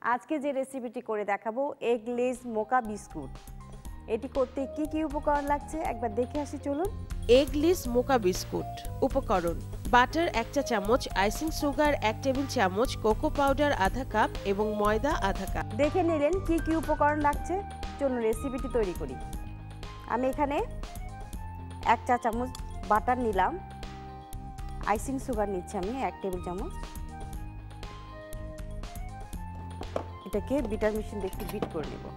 আজকে যে রেসিপিটি করে দেখাবো এগলেস মোকা বিস্কুট। এটি করতে কি কি উপকরণ লাগছে একবার দেখে আসি চলুন। এগলেস মোকা বিস্কুট উপকরণ: বাটার 1 চা চামচ, আইসিং সুগার 1 টেবিল চামচ, কোকো পাউডার আধা কাপ এবং ময়দা আধা কাপ। দেখে নিলেন কি কি উপকরণ লাগছে, চলুন রেসিপিটি তৈরি করি। আমি এখানে 1 চা চামচ বাটার নিলাম, আইসিং সুগার নিচ্ছি আমি 1 টেবিল চামচ। এটাকে বিটার মেশিন দিয়ে একটু বিট করে নেব।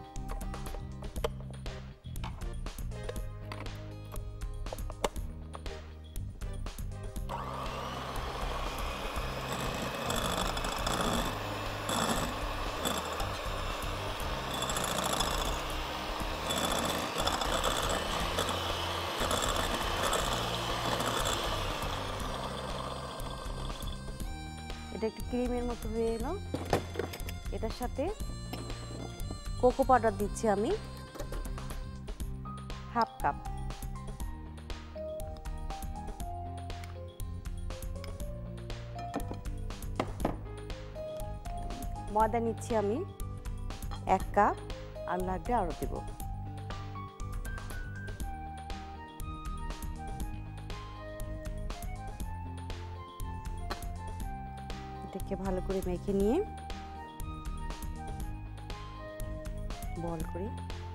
এটা একটু ক্রিমের মতো হয়ে এলো। এটার সাথে কোকো পাউডার দিচ্ছি আমি হাফ কাপ। ময়দা নিচ্ছি আমি 1 কাপ, আর লাগবে আরও দেব। এটাকে ভালো করে মেখে নিয়ে বল করি।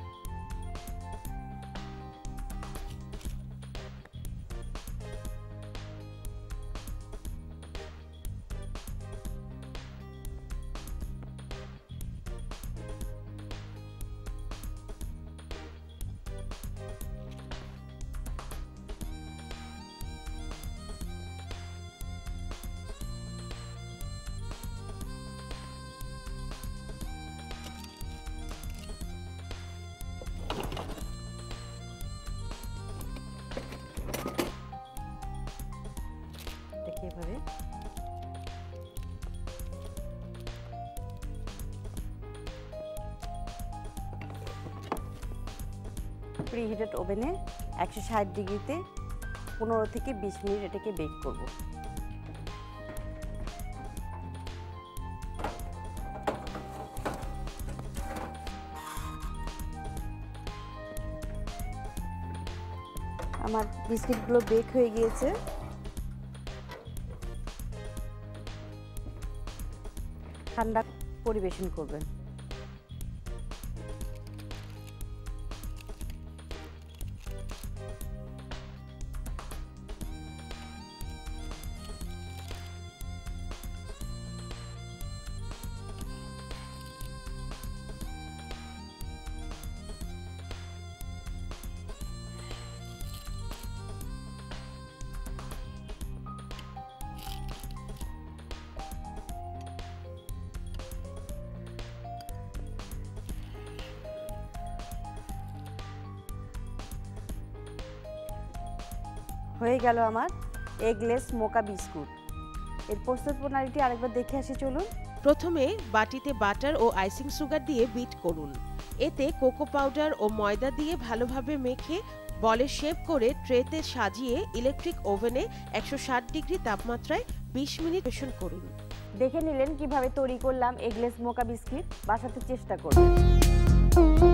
এভাবে প্রিহিটেড ওভেনে 160 ডিগ্রিতে 15 থেকে 20 মিনিট এটাকে বেক করব। আমার বিস্কিটগুলো বেক হয়ে গিয়েছে। ঠান্ডা পরিবেশন করবেন। হয়ে গেল আমার এগলেস মোকা বিস্কুট। এর প্রস্তুত প্রণালীটি আরেকবার দেখে আসি চলুন। প্রথমে বাটিতে বাটার ও আইসিং সুগার দিয়ে বিট করুন। এতে কোকো পাউডার ও ময়দা দিয়ে ভালোভাবে মেখে বলের শেপ করে ট্রেতে সাজিয়ে ইলেকট্রিক ওভেনে 160 ডিগ্রি তাপমাত্রায় 20 মিনিট বেশন করুন। দেখে নিলেন কিভাবে তৈরি করলাম এগলেস মোকা বিস্কিট। বাসাতে চেষ্টা করবেন।